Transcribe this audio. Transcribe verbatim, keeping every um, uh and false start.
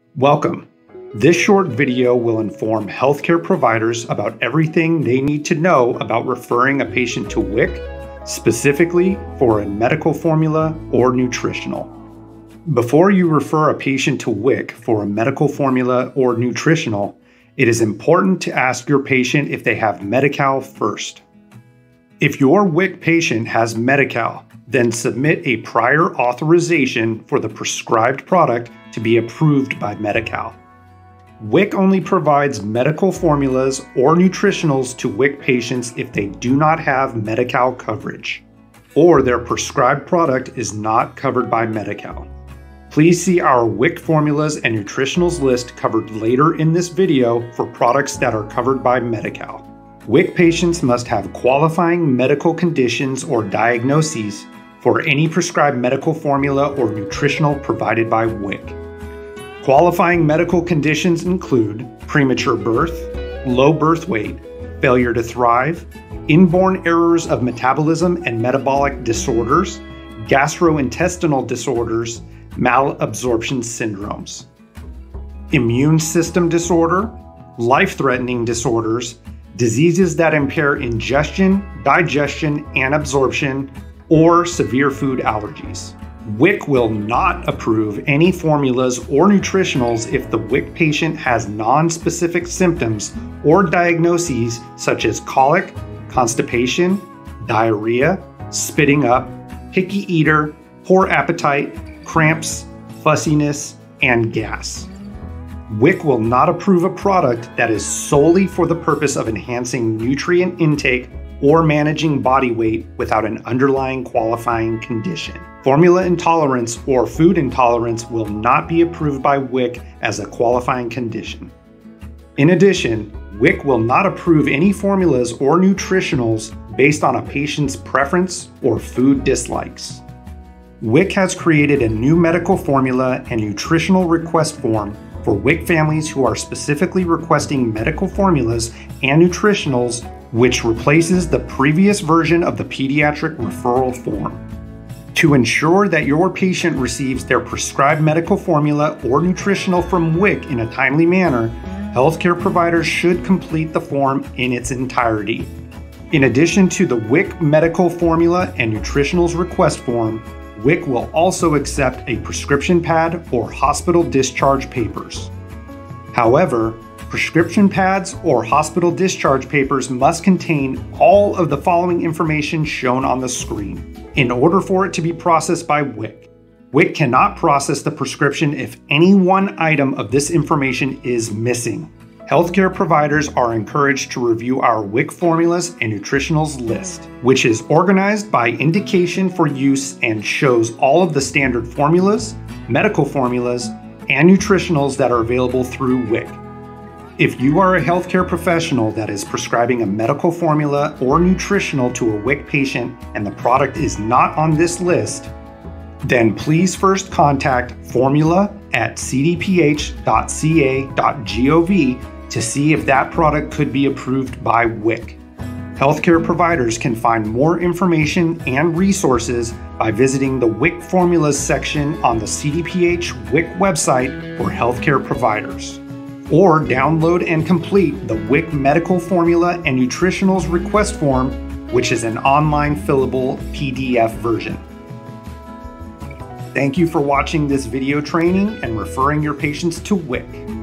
Welcome. This short video will inform healthcare providers about everything they need to know about referring a patient to W I C, specifically for a medical formula or nutritional. Before you refer a patient to W I C for a medical formula or nutritional, it is important to ask your patient if they have Medi-Cal first. If your W I C patient has Medi-Cal, then submit a prior authorization for the prescribed product to be approved by Medi-Cal. W I C only provides medical formulas or nutritionals to W I C patients if they do not have Medi-Cal coverage, or their prescribed product is not covered by Medi-Cal. Please see our W I C formulas and nutritionals list covered later in this video for products that are covered by Medi-Cal. W I C patients must have qualifying medical conditions or diagnoses for any prescribed medical formula or nutritional provided by W I C. Qualifying medical conditions include premature birth, low birth weight, failure to thrive, inborn errors of metabolism and metabolic disorders, gastrointestinal disorders, malabsorption syndromes, immune system disorder, life-threatening disorders, diseases that impair ingestion, digestion, and absorption, or severe food allergies. W I C will not approve any formulas or nutritionals if the W I C patient has non-specific symptoms or diagnoses such as colic, constipation, diarrhea, spitting up, picky eater, poor appetite, cramps, fussiness, and gas. W I C will not approve a product that is solely for the purpose of enhancing nutrient intake or managing body weight without an underlying qualifying condition. Formula intolerance or food intolerance will not be approved by W I C as a qualifying condition. In addition, W I C will not approve any formulas or nutritionals based on a patient's preference or food dislikes. W I C has created a new medical formula and nutritional request form for W I C families who are specifically requesting medical formulas and nutritionals, which replaces the previous version of the pediatric referral form. To ensure that your patient receives their prescribed medical formula or nutritional from W I C in a timely manner, healthcare providers should complete the form in its entirety. In addition to the W I C medical formula and nutritionals request form, W I C will also accept a prescription pad or hospital discharge papers. However, prescription pads or hospital discharge papers must contain all of the following information shown on the screen in order for it to be processed by W I C. W I C cannot process the prescription if any one item of this information is missing. Healthcare providers are encouraged to review our W I C formulas and nutritionals list, which is organized by indication for use and shows all of the standard formulas, medical formulas, and nutritionals that are available through W I C. If you are a healthcare professional that is prescribing a medical formula or nutritional to a W I C patient and the product is not on this list, then please first contact formula at c d p h dot c a dot gov to see if that product could be approved by W I C. Healthcare providers can find more information and resources by visiting the W I C formulas section on the C D P H W I C website for healthcare providers, or download and complete the W I C medical formula and nutritionals request form, which is an online fillable P D F version. Thank you for watching this video training and referring your patients to W I C.